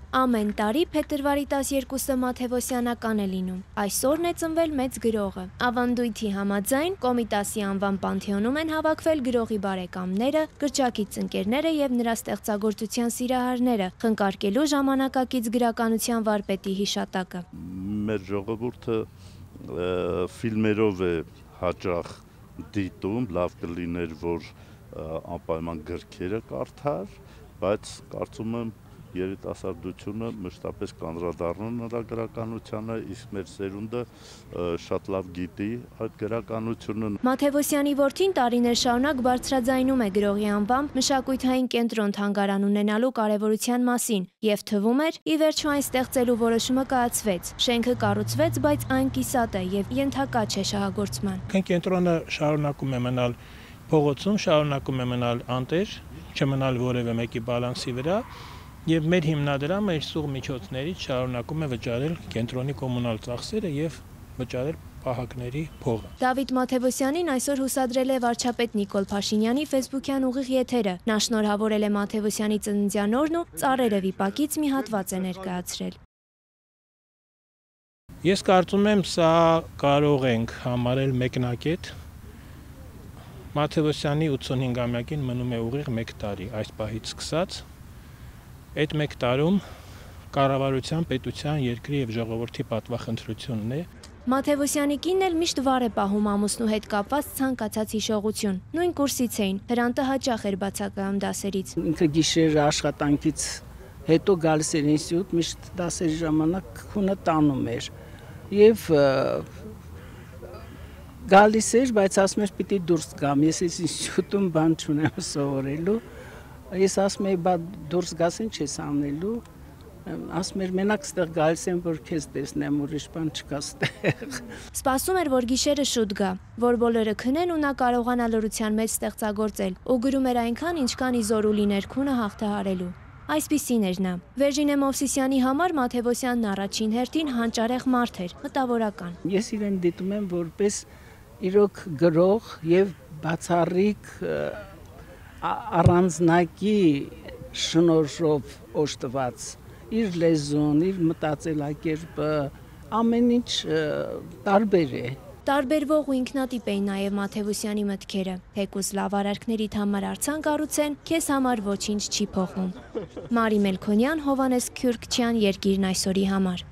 Ամեն տարի փետրվարի 12-ը Մաթևոսյանական է լինում։ Այսօրն է ծնվել մեծ գրողը։ Ավանդույթի համաձայն Կոմիտասի անվան պանթեոնում են հավաքվել գրողի բարեկամները, գրչակից ընկերները եւ նրա ստեղծագործության սիրահարները, խնկարկելու ժամանակակից գրականության վարպետի հիշատակը։ Մեր ժողովուրդը ֆիլմերով է հաճախ դիտում, լավ կլիներ, որ անպայման գրքերը կարդար, բայց կարծում եմ երիտասարդությունը մշտապես կանդրադառնում նրա գրականությանը, իսկ մեր սերունդը շատ լավ գիտի այդ գրականությունը։ Մաթևոսյանի որդին տարիներ շարունակ բարձրաձայնում է գրողի անվամբ մշակութային կենտրոն թանգարան ունենալու կարևորության մասին եւ թվում էր, ի վերջո այն ստեղծելու որոշումը կայացվեց։ Շենքը կառուցվեց, բայց այն կիսատ է եւ ենթակա չէ շահագործման։ Կենտրոնը շարունակում է մնալ փողոցում, շարունակում է մնալ անտեր, չմնալ որևէ մեկի բալանսի վրա։ Եվ մեր հիմնադրամը իր սուղ միջոցներից շարունակում է վճարել կենտրոնի կոմունալ ծախսերը եւ վճարել պահակների փողը։ Դավիթ Մաթևոսյանին այսօր հուսադրել է վարչապետ Նիկոլ Փաշինյանի ֆեյսբուքյան ուղիղ եթերը։ Նա շնորհավորել է Մաթևոսյանի ծննդյան օրն ու ծառերը վիպակից մի հատված է ներկայացրել։ Ես կարծում եմ, սա կարող ենք համարել մեկնակետ։ Մաթևոսյանի 85-ամյակին մնում է ուղիղ 1 տարի այս պահից սկսած։ Այդ 1 տարում կառավարության, պետության, երկրի եւ ժողովրդի պատվախնդրությունն է։ Մաթևոսյանի կինն էլ միշտ վառ է պահում ամուսնու հետ կապված ցանկացած հիշողություն։ Նույն կուրսից էին, Հրանտը հաճախ էր բացակայում դասերից։ Ինքը գիշեր աշխատանքից հետո գալիս էր ինստիտուտ, միշտ դասերի ժամանակ քունը տանում էր։ Եվ գալիս էր, բայց ասում էր պիտի դուրս գամ, ես ինստիտուտում բան չունեմ սովորելու։ Ես ասում եի, բա դուրս գաս ինչ ես անելու, ասում էր մենակ ստեղ գալիս եմ, որ քեզ տեսնեմ, ուրիշ բան չկա ստեղ։ Սպասում էր, որ գիշերը շուտ գա, որ բոլորը քնեն ու նա կարողանա լռության մեջ ստեղծագործել, ու գրում էր այնքան, ինչքան իզորու լիներ քունը հաղթահարելու։ Այսպիսին էր նա։ Վերժինե Մովսիսյանի համար Մաթևոսյանն առաջին հերթին հանճարեղ մարդ էր, մտավորական։ Ես իրեն դիտում եմ որպես իրոք գրող եւ բացառիկ առանձնակի շնորհով օժտված իր լեզուն, իր մտածելակերպը, ամեն ինչ տարբեր է։ Տարբերվող ու ինքնատիպ էին նաև Մաթևոսյանի մտքերը։ Թեկուզ լավ արարքներիդ համար արձան կառուցեն, քեզ համար ոչինչ չի փոխվում։ Մարի Մելքոնյան, Հովանես Քյուրքչյան, Երկիրն այսօրի համար։